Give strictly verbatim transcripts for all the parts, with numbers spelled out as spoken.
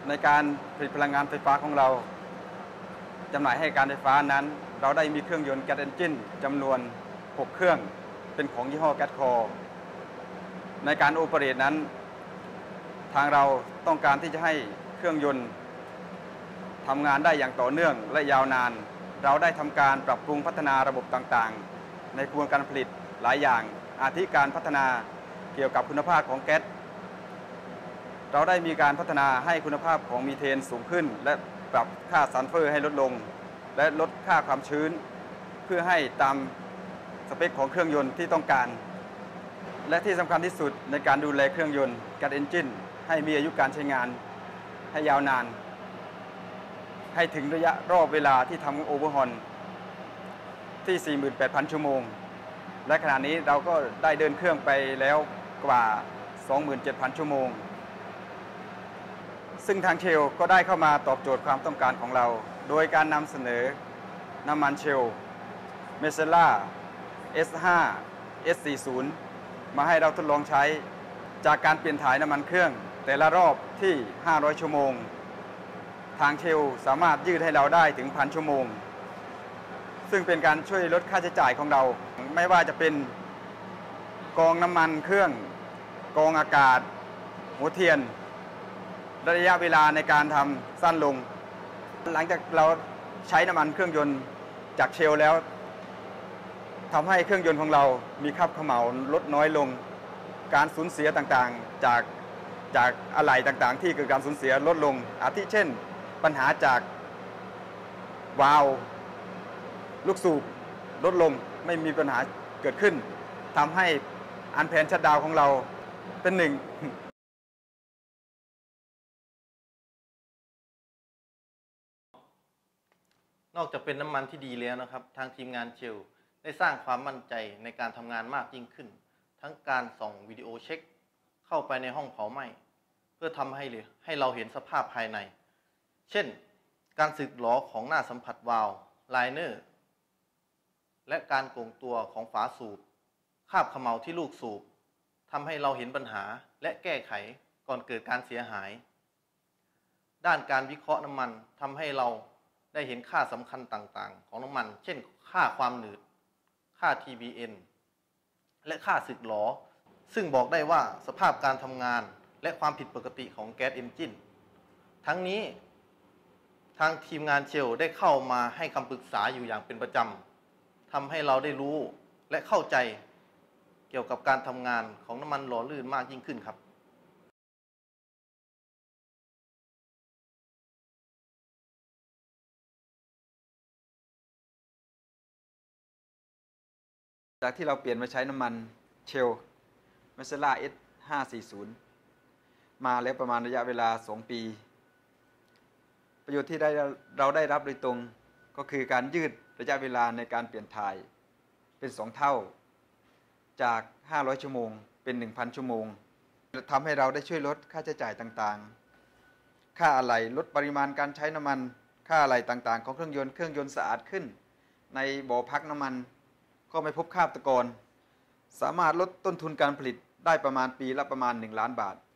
ในการผลิตพลังงานไฟฟ้าของเราจำหน่ายให้การไฟฟ้านั้นเราได้มีเครื่องยนต์แก๊สเอนจินจำนวนหกเครื่องเป็นของยี่ห้อแก๊สคอร์ในการโอเปเรตนั้นทางเราต้องการที่จะให้เครื่องยนต์ทำงานได้อย่างต่อเนื่องและยาวนานเราได้ทำการปรับปรุงพัฒนาระบบต่างๆในกระบวนการผลิตหลายอย่างอาทิการพัฒนาเกี่ยวกับคุณภาพของแก๊สเราได้มีการพัฒนาให้คุณภาพของมีเทนสูงขึ้นและปรับค่าซัลเฟอร์ให้ลดลงและลดค่าความชื้นเพื่อให้ตามสเปคของเครื่องยนต์ที่ต้องการและที่สำคัญที่สุดในการดูแลเครื่องยนต์แก๊สเอนจินให้มีอายุการใช้งานให้ยาวนานให้ถึงระยะรอบเวลาที่ทำโอเวอร์ฮอลที่ สี่หมื่นแปดพัน ชั่วโมงและขณะนี้เราก็ได้เดินเครื่องไปแล้วกว่า สองหมื่นเจ็ดพัน ชั่วโมงซึ่งทางเชลก็ได้เข้ามาตอบโจทย์ความต้องการของเราโดยการนำเสนอน้ำมันเชลเมเซล่า เอส ห้า เอส สี่สิบ มาให้เราทดลองใช้จากการเปลี่ยนถ่ายน้ำมันเครื่องแต่ละรอบที่ ห้าร้อย ชั่วโมงทางเชลสามารถยืดให้เราได้ถึง หนึ่งพัน ชั่วโมงซึ่งเป็นการช่วยลดค่าใช้จ่ายของเราไม่ว่าจะเป็นกองน้ำมันเครื่องกองอากาศหัวเทียนระยะเวลาในการทำสั้นลงหลังจากเราใช้น้ำมันเครื่องยนต์จากเชลแล้วทำให้เครื่องยนต์ของเรามีคราบเขม่าลดน้อยลงการสูญเสียต่างๆจากจากอะไหล่ต่างๆที่เกิดการสูญเสียลดลงอาทิเช่นปัญหาจากวาล์วลูกสูบลดลงไม่มีปัญหาเกิดขึ้นทำให้อันแพนชัตดาวน์ของเราเป็นหนึ่งนอกจากเป็นน้ำมันที่ดีแล้วนะครับทางทีมงานเชลได้สร้างความมั่นใจในการทำงานมากยิ่งขึ้นทั้งการส่องวิดีโอเช็คเข้าไปในห้องเผาไหม้เพื่อทำให้ให้เราเห็นสภาพภายในเช่นการสึกหรอของหน้าสัมผัสวาล์วไลเนอร์และการโก่งตัวของฝาสูบคราบเขม่าที่ลูกสูบทำให้เราเห็นปัญหาและแก้ไขก่อนเกิดการเสียหายด้านการวิเคราะห์น้ำมันทำให้เราได้เห็นค่าสำคัญต่างๆของน้ำมันเช่นค่าความหนืดค่า ที บี เอ็น และค่าสึกหรอซึ่งบอกได้ว่าสภาพการทำงานและความผิดปกติของแก๊สเอนจินทั้งนี้ทางทีมงานเชลได้เข้ามาให้คำปรึกษาอยู่อย่างเป็นประจำทำให้เราได้รู้และเข้าใจเกี่ยวกับการทำงานของน้ำมันหล่อลื่นมากยิ่งขึ้นครับจากที่เราเปลี่ยนมาใช้น้ำมันเชลเมสล่า เอส ห้าสี่สิบ มาแล้วประมาณระยะเวลาสองปีประโยชน์ที่ได้เราได้รับโดยตรงก็คือการยืดระยะเวลาในการเปลี่ยนถ่ายเป็นสองเท่าจากห้าร้อยชั่วโมงเป็น หนึ่งพัน ชั่วโมงทำให้เราได้ช่วยลดค่าใช้จ่ายต่างๆค่าอะไหล่ลดปริมาณการใช้น้ำมันค่าอะไหล่ต่างๆของเครื่องยนต์เครื่องยนต์สะอาดขึ้นในบ่อพักน้ำมันก็ไม่พบคราบตะกอนสามารถลดต้นทุนการผลิตได้ประมาณปีละประมาณหนึ่งล้านบาท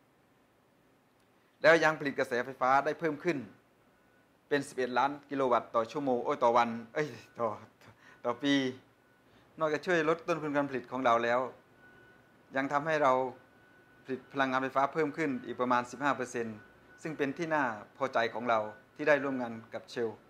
แล้วยังผลิตกระแสไฟฟ้าได้เพิ่มขึ้นเป็นสิบเอ็ดล้านกิโลวัตต์ต่อชั่วโมงโอ้ยต่อวันเอ้ยต่อต่อปีนอกจากช่วยลดต้นทุนการผลิตของเราแล้วยังทำให้เราผลิตพลังงานไฟฟ้าเพิ่มขึ้นอีกประมาณ สิบห้าเปอร์เซ็นต์ ซึ่งเป็นที่น่าพอใจของเราที่ได้ร่วมงานกับเชล